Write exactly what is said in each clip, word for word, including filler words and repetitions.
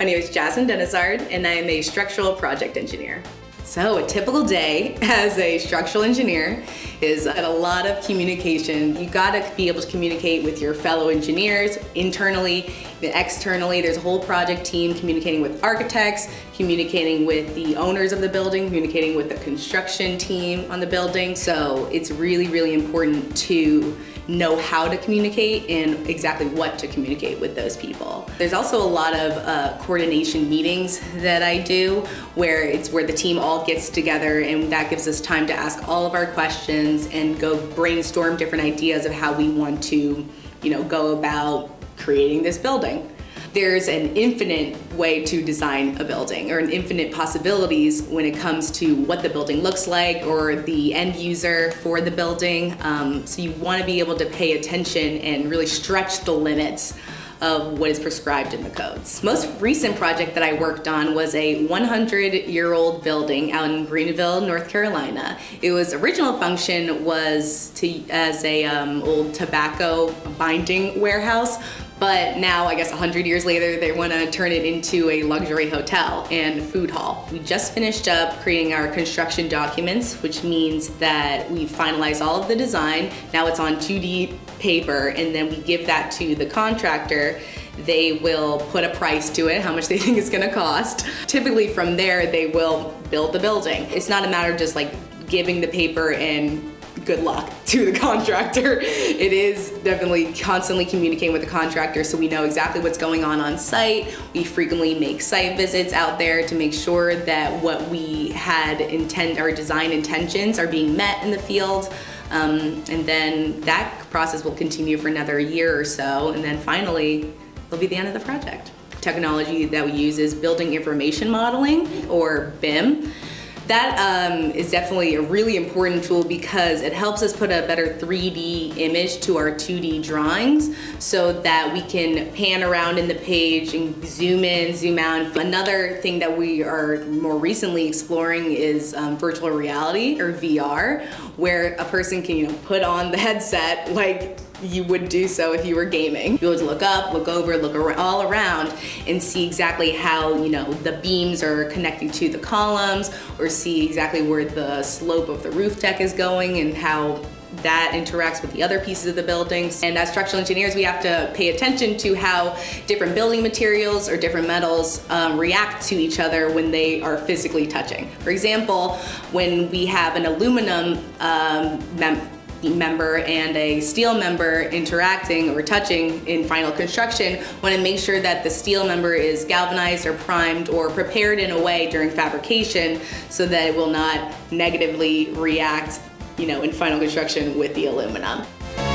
My name is Jasmine Denizard, and I am a structural project engineer. So a typical day as a structural engineer is a lot of communication. You gotta be able to communicate with your fellow engineers internally, externally. There's a whole project team communicating with architects, communicating with the owners of the building, communicating with the construction team on the building. So it's really, really important to know how to communicate and exactly what to communicate with those people. There's also a lot of uh, coordination meetings that I do where it's where the team all gets together, and that gives us time to ask all of our questions and go brainstorm different ideas of how we want to, you know, go about creating this building. There's an infinite way to design a building, or an infinite possibilities when it comes to what the building looks like or the end user for the building. Um, so you want to be able to pay attention and really stretch the limits of what is prescribed in the codes. Most recent project that I worked on was a one hundred year old building out in Greenville, North Carolina. It was original function was to as a um, old tobacco binding warehouse, but now I guess one hundred years later they want to turn it into a luxury hotel and food hall. We just finished up creating our construction documents, which means that we finalized all of the design. Now it's on two D paper, and then we give that to the contractor. They will put a price to it, how much they think it's gonna cost. Typically from there, they will build the building. It's not a matter of just like giving the paper and good luck to the contractor. It is definitely constantly communicating with the contractor so we know exactly what's going on on site. We frequently make site visits out there to make sure that what we had intend, our design intentions are being met in the field. Um, and then that process will continue for another year or so, and then finally it'll be the end of the project. Technology that we use is building information modeling, or B I M. That um, is definitely a really important tool because it helps us put a better three D image to our two D drawings so that we can pan around in the page and zoom in, zoom out. Another thing that we are more recently exploring is um, virtual reality, or V R, where a person can, you know, put on the headset like you would do so if you were gaming. You'll just look up, look over, look ar all around and see exactly how, you know, the beams are connecting to the columns, or see exactly where the slope of the roof deck is going and how that interacts with the other pieces of the buildings. And as structural engineers, we have to pay attention to how different building materials or different metals um, react to each other when they are physically touching. For example, when we have an aluminum um, mem member and a steel member interacting or touching in final construction, want to make sure that the steel member is galvanized or primed or prepared in a way during fabrication so that it will not negatively react, you know, in final construction with the aluminum.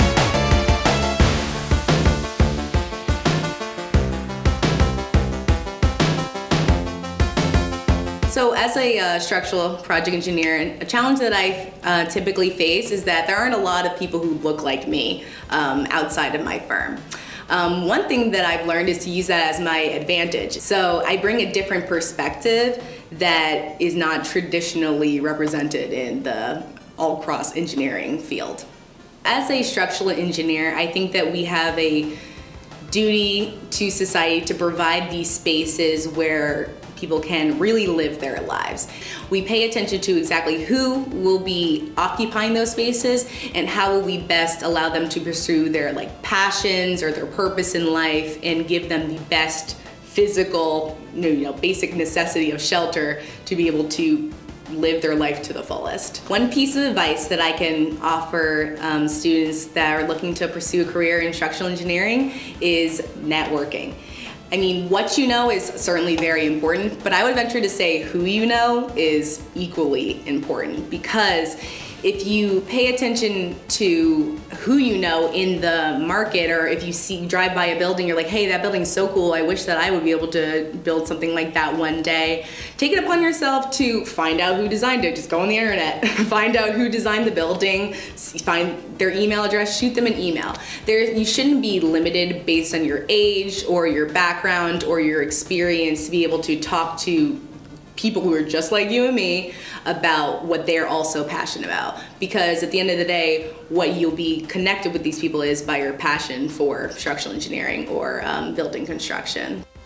So as a uh, structural project engineer, a challenge that I uh, typically face is that there aren't a lot of people who look like me um, outside of my firm. Um, one thing that I've learned is to use that as my advantage. So I bring a different perspective that is not traditionally represented in the all-cross engineering field. As a structural engineer, I think that we have a duty to society to provide these spaces where people can really live their lives. We pay attention to exactly who will be occupying those spaces and how will we best allow them to pursue their like passions or their purpose in life and give them the best physical, you know, basic necessity of shelter to be able to live their life to the fullest. One piece of advice that I can offer um, students that are looking to pursue a career in structural engineering is networking. I mean, what you know is certainly very important, but I would venture to say who you know is equally important, because if you pay attention to who you know in the market, or if you see drive by a building, you're like, hey, that building's so cool, I wish that I would be able to build something like that one day. Take it upon yourself to find out who designed it. Just go on the internet, find out who designed the building, find their email address, shoot them an email. There, you shouldn't be limited based on your age or your background or your experience to be able to talk to people who are just like you and me about what they're also passionate about. Because at the end of the day, what you'll be connected with these people is by your passion for structural engineering or um, building construction.